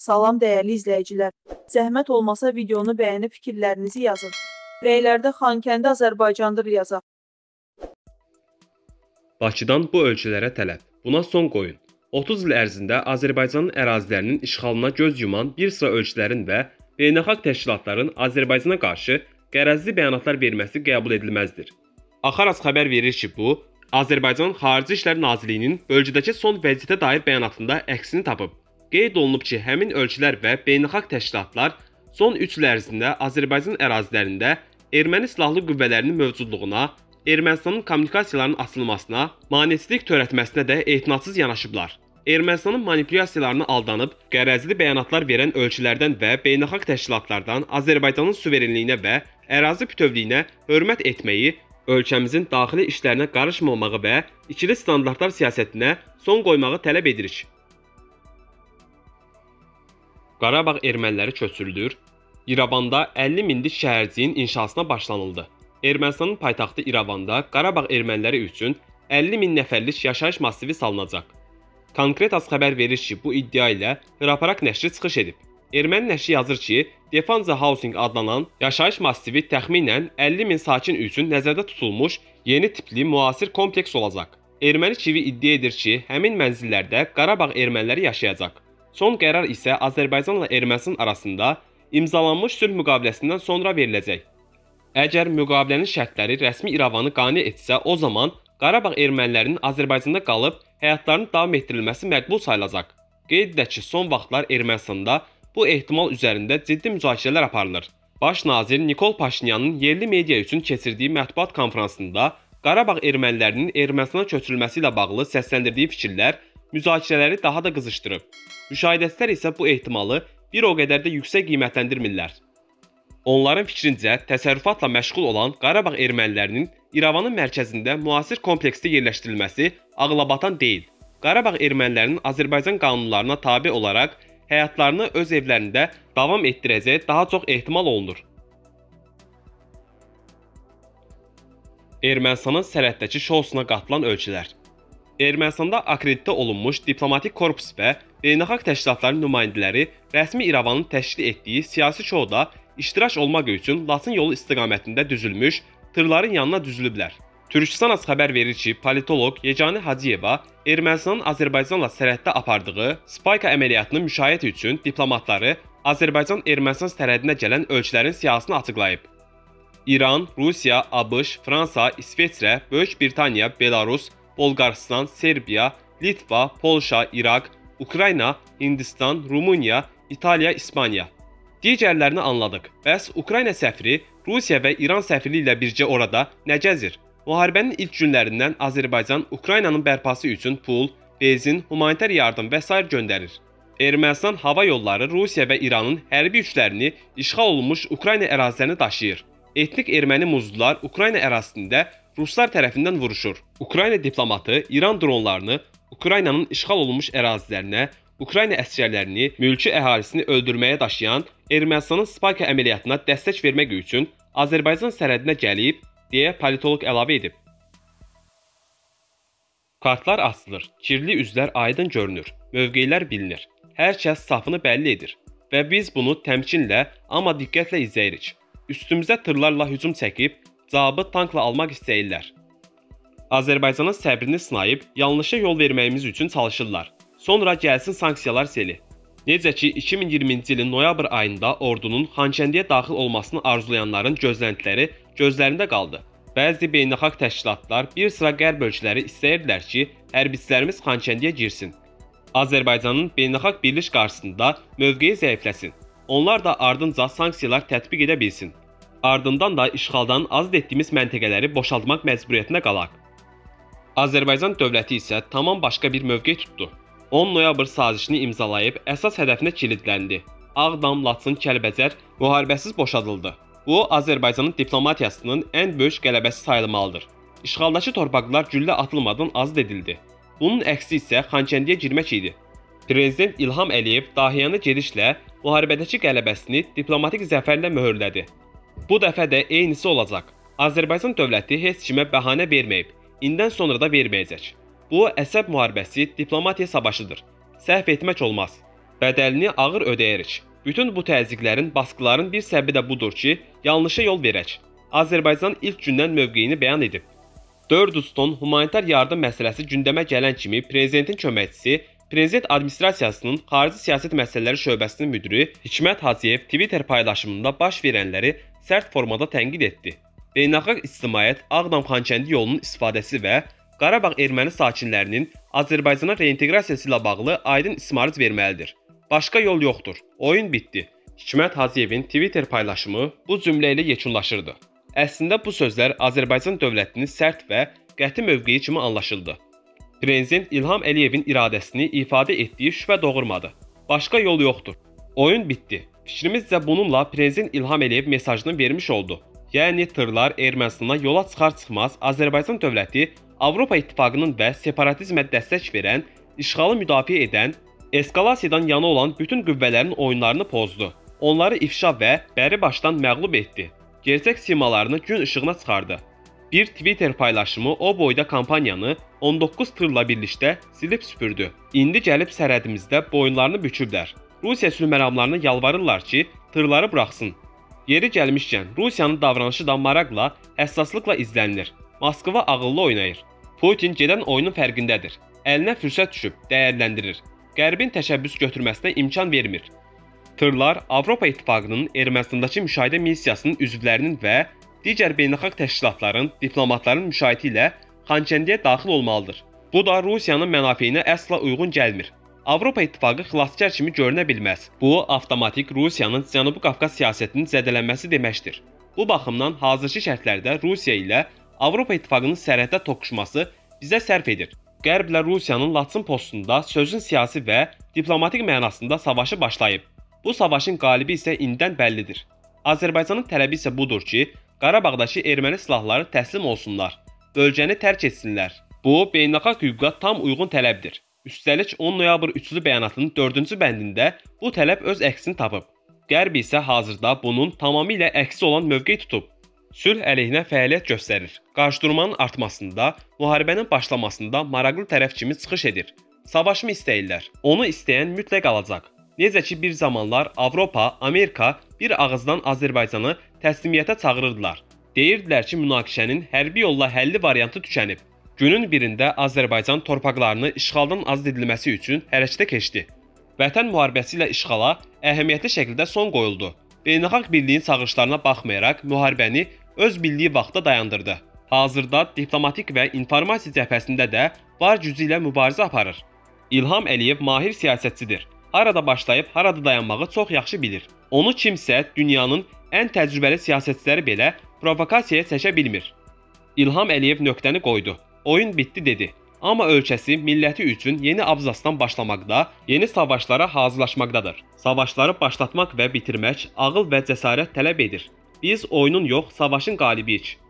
Salam dəyərli izləyicilər. Zəhmət olmasa videonu bəyənib fikirlərinizi yazın. Rəylərdə Xankəndi Azərbaycandır yazaq. Bakıdan bu ölkələrə tələb. Buna son qoyun. 30 il ərzində Azərbaycanın ərazilərinin işğalına göz yuman bir sıra ölkələrin və beynəlxalq təşkilatların Azərbaycana qarşı qərəzli bəyanatlar verməsi qəbul edilməzdir. Axaras xəbər verir ki, bu, Azərbaycan Xarici İşlər Nazirliyinin bölgədəki son vəziyyətə dair bəyanatında əksini tapıb. Qeyd olunub ki, həmin ölkələr və beynəlxalq təşkilatlar son 3 il ərzində Azərbaycan ərazilərində erməni silahlı qüvvələrinin mövcudluğuna, Ermənistanın kommunikasiyalarının açılmasına, maneçilik törətməsinə də etinadsız yanaşıblar. Ermənistanın manipulyasiyalarına aldanıb, qərəzli bəyanatlar verən ölkələrdən və beynəlxalq təşkilatlardan Azərbaycanın suverenliyinə və ərazi bütövlüyünə hörmət etməyi, ölkəmizin daxili işlərinə qarışmamağı və ikili standartlar siyasətinə son qoymağı tələb edirik. Qarabağ erməniləri köçürülür. İrəvanda 50 minlik şəhərciyin inşasına başlanıldı. Ermənistanın paytaxtı İrəvanda Qarabağ erməniləri üçün 50 min nəfərlik yaşayış massivi salınacaq. Konkret az xəbər verir ki, bu iddia ilə Hraparak nəşri çıxış edib. Erməni nəşri yazır ki, Defanza Housing adlanan yaşayış massivi təxminən 50 min sakin üçün nəzərdə tutulmuş yeni tipli müasir kompleks olacaq. Erməni TV iddia edir ki, həmin mənzillərdə Qarabağ erməniləri yaşayacaq. Son qərar isə Azərbaycanla Ermənistan arasında imzalanmış sülh müqaviləsindən sonra veriləcək. Əgər müqavilənin şərtləri rəsmi İrəvanı qane etsə, o zaman Qarabağ ermənilərinin Azərbaycanda qalıb həyatlarının davam etdirilməsi məqbul sayılacaq. Qeyd edək ki, son vaxtlar Ermənistanda bu ehtimal üzərində ciddi müzakirələr aparılır. Baş nazir Nikol Paşinyanın yerli media üçün keçirdiyi mətbuat konfransında Qarabağ ermənilərinin Ermənistana köçürülməsi ilə bağlı səsləndirdiyi fikirlər müzakirələri daha da qızışdırıb. Müşahidəçilər isə bu ehtimalı bir o qədər də yüksək qiymətləndirmirlər. Onların fikrincə, təsərrüfatla məşğul olan Qarabağ ermənilərinin İrəvanın mərkəzində müasir kompleksdə yerləşdirilməsi ağlabatan deyil. Qarabağ ermənilərinin Azərbaycan qanunlarına tabe olaraq həyatlarını öz evlərində davam etdirəcəyi daha çox ehtimal olunur. Ermənistanın sərhəddəki şousuna qatılan ölkələr. Ermənistanda akreditə olunmuş diplomatik korpus və beynəlxalq təşkilatların nümayəndələri rəsmi İrəvanın təşkil etdiyi siyasi şouda iştirak olmaq üçün Laçın yolu istiqamətində düzülmüş tırların yanına düzülüblər. Türkistan az xəbər verir ki, politoloq Yeganə Hacıyeva Ermənistanın Azərbaycanla sərhəddə apardığı Spayka əməliyyatının müşahidə üçün diplomatları Azərbaycan-Ermənistan sərhədinə gələn ölkələrin siyahısını açıqlayıb. İran, Rusiya, ABŞ, Fransa, İsveçrə, Böyük Britaniya, Belarus, Bolqarıstan, Serbiya, Litva, Polşa, İraq, Ukrayna, Hindistan, Rumıniya, İtaliya, İspaniya. Digərlərini anladıq. Bəs Ukrayna səfiri Rusiya və İran səfiri ilə bircə orada nə gəzir? Müharibənin ilk günlərindən Azərbaycan Ukraynanın bərpası üçün pul, benzin, humanitar yardım və s. göndərir. Ermənistan hava yolları Rusiya və İranın hərbi yüklərini işğal olunmuş Ukrayna ərazilərinə daşıyır. Etnik erməni muzlular Ukrayna ərazisində Ruslar tərəfindən vuruşur. Ukrayna diplomatı İran dronlarını Ukraynanın işğal olunmuş ərazilərinə, Ukrayna əsgərlərini, mülki əhalisini öldürməyə daşıyan Ermənistanın Spayka əməliyyatına dəstək vermək üçün Azərbaycan sərhədinə gəlib, deyə politoloq əlavə edib. Kartlar asılır, kirli üzlər aydın görünür, mövqeylər bilinir, hər kəs safını bəlli edir və biz bunu təmkinlə, amma diqqətlə izləyirik. Üstümüzə tırlarla hücum çəkib, cavabı tankla almaq istəyirlər. Azərbaycanın səbrini sınayıb, yanlışa yol verməyimiz üçün çalışırlar. Sonra gəlsin sanksiyalar seli. Necə ki, 2020-ci ilin noyabr ayında ordunun Xankəndiyə daxil olmasını arzulayanların gözləntiləri gözlərində qaldı. Bəzi beynəlxalq təşkilatlar, bir sıra qərb ölkələri istəyirdilər ki, hərbçilərimiz Xankəndiyə girsin. Azərbaycanın beynəlxalq birlik qarşısında mövqeyi zəifləsin. Onlar da ardınca sanksiyalar tətbiq edə bilsin. Ardından da işğaldan azad etdiyimiz məntəqələri boşaltmaq məcburiyyətinə qalaq. Azərbaycan dövləti isə tamam başqa bir mövqe tutdu. 10 noyabr sazişini imzalayıb əsas hədəfinə kilidləndi. Ağdam, Laçın, Kəlbəcər müharibəsiz boşadıldı. Bu, Azərbaycanın diplomatiyasının ən böyük qələbəsi sayılmalıdır. İşğaldakı torpaqlar güllə atılmadan azad edildi. Bunun əksi isə Xankəndiyə girmək idi. Prezident İlham Əliyev Dahiyanı gedişlə müharibədəki qələbəsini diplomatik zəfərlə möhürlədi. Bu dəfə də eynisi olacaq. Azərbaycan dövləti heç kimə bəhanə verməyib, indən sonra da verməyəcək. Bu, əsəb müharibəsi diplomatiya savaşıdır. Səhv etmək olmaz. Bədəlini ağır ödəyirik. Bütün bu təzyiqlərin, baskıların bir səbəbi də budur ki, yanlışa yol verək. Azərbaycan ilk gündən mövqeyini bəyan edib. 400 ton humanitar yardım məsələsi gündəmə gələn kimi prezidentin köməkçisi, Prezident Administrasiyasının Xarici Siyasət Məsələləri Şöbəsinin müdiri Hikmət Hacıyev Twitter paylaşımında baş verənləri sərt formada tənqid etdi. Beynəlxalq ictimaiyyət Ağdam-Xankəndi yolunun istifadəsi və Qarabağ erməni sakinlərinin Azərbaycana reinteqrasiyası ilə bağlı aydın ismarıc verməlidir. Başqa yol yoxdur. Oyun bitdi. Hikmət Hacıyevin Twitter paylaşımı bu cümlə ilə yekunlaşırdı. Əslində bu sözlər Azərbaycan dövlətinin sərt və qəti mövqeyi kimi anlaşıldı. Prezident İlham Əliyevin iradəsini ifadə etdiyi şübhə doğurmadı. Başqa yol yoxdur. Oyun bitdi. Fikrimizcə bununla Prezident İlham Əliyev mesajını vermiş oldu. Yəni tırlar Ermənistana yola çıxar-çıxmaz Azərbaycan dövləti Avropa İttifaqının və separatizmə dəstək verən, işğalı müdafiə edən, eskalasiyadan yana olan bütün qüvvələrin oyunlarını pozdu. Onları ifşa və bəri başdan məğlub etdi. Gerçək simalarını gün işığına çıxardı. Bir Twitter paylaşımı o boyda kampaniyanı 19 tırla birlikdə silib süpürdü. İndi gəlib sərhədimizdə boyunlarını büküblər. Rusiya sülh məramlarına yalvarırlar ki, tırları buraxsın. Yeri gəlmişkən, Rusiyanın davranışı da maraqla, həssaslıqla izlənilir. Moskva ağıllı oynayır. Putin gedən oyunun fərqindədir. Əlinə fürsət düşüb, dəyərləndirir. Qərbin təşəbbüs götürməsinə imkan vermir. Tırlar Avropa İttifaqının Ermənistandakı müşahidə missiyasının üzvlərinin və digər beynəlxalq təşkilatların, diplomatların müşahidə ilə Xankəndiyə daxil olmalıdır. Bu da Rusiyanın mənafeyinə əsla uyğun gəlmir. Avropa İttifaqı xilaskar kimi görünə bilməz. Bu, avtomatik Rusiyanın Cənubi Qafqaz siyasətinin zədələnməsi deməkdir. Bu baxımdan hazırki şərtlərdə Rusiya ilə Avropa İttifaqının sərhəddə toqquşması bizə sərf edir. Qərblə Rusiyanın Laçın postunda sözün siyasi və diplomatik mənasında savaşı başlayıb. Bu savaşın qalibi isə indidən bəllidir. Azərbaycanın tələbi isə budur ki, Qarabağdakı erməni silahları təslim olsunlar, bölgəni tərk etsinlər. Bu, beynəlxalq hüquqa tam uyğun tələbdir. Üstəlik 10 noyabr üçlü bəyanatının 4-cü bəndində bu tələb öz əksini tapıb. Qərb isə hazırda bunun tamamilə əksi olan mövqe tutub. Sülh əleyhinə fəaliyyət göstərir. Qarşıdurmanın artmasında, müharibənin başlamasında maraqlı tərəf kimi çıxış edir. Savaşımı istəyirlər. Onu istəyən mütləq alacaq. Necə ki bir zamanlar Avropa, Amerika bir ağızdan Azərbaycanı təslimiyyətə çağırırdılar. Deyirdilər ki, münaqişənin hərbi yolla həlli variantı tükənib. Günün birində Azərbaycan torpaqlarını işğaldan azad edilməsi üçün hərəkətə keçdi. Vətən müharibəsi ilə işğala əhəmiyyətli şəkildə son qoyuldu. Beynəlxalq birliyin çağırışlarına baxmayaraq müharibəni öz bildiyi vaxtda dayandırdı. Hazırda diplomatik və informasiya cəbhəsində də var gücü ilə mübarizə aparır. İlham Əliyev mahir siyasətçidir. Harada başlayıb, harada dayanmağı çox yaxşı bilir. Onu kimsə dünyanın ən təcrübəli siyasətçiləri belə provokasiyaya çəkə bilmir. İlham Əliyev nöqtəni qoydu. Oyun bitdi dedi. Amma ölkəsi, milləti üçün yeni abzasdan başlamaqda, yeni savaşlara hazırlaşmaqdadır. Savaşları başlatmaq və bitirmək ağıl və cəsarət tələb edir. Biz oyunun yox, savaşın qalibiyik.